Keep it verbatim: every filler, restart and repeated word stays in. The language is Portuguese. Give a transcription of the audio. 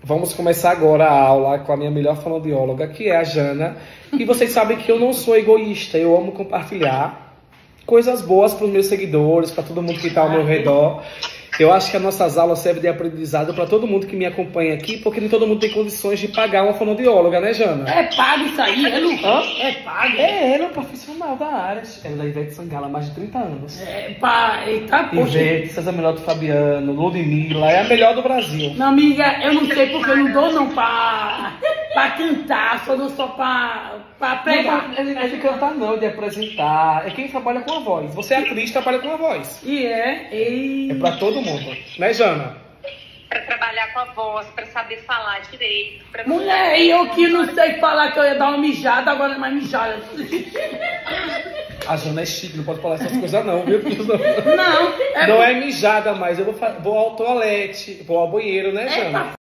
Vamos começar agora a aula com a minha melhor fonoaudióloga, que é a Jana. E vocês sabem que eu não sou egoísta, eu amo compartilhar coisas boas para os meus seguidores, para todo mundo que está ao meu redor. Eu acho que as nossas aulas servem de aprendizado para todo mundo que me acompanha aqui, porque nem todo mundo tem condições de pagar uma fonoaudióloga, né, Jana? É pago isso aí, é, Lu? Hã? É pago. É, ela é um profissional da área. Ela é da Ivete Sangalo há mais de trinta anos. É, pá, eita, poxa. Ivete, César Melhor Fabiano, Ludmilla, é a melhor do Brasil. Não, amiga, eu não sei porque eu não dou não pra, pra cantar, só dou só pra, pra pregar. Não é de cantar não, é de apresentar. É quem trabalha com a voz. Você é atriz, trabalha com a voz. E é, e... É pra todo mundo. Né, Jana? Pra trabalhar com a voz, pra saber falar direito. Pra Mulher, e eu que não sei falar que eu ia dar uma mijada, agora não é mais mijada. A Jana é chique, não pode falar essas coisas não, viu? Não, é... Não é mijada mais. Eu vou, vou ao toalete, vou ao banheiro, né, Jana? É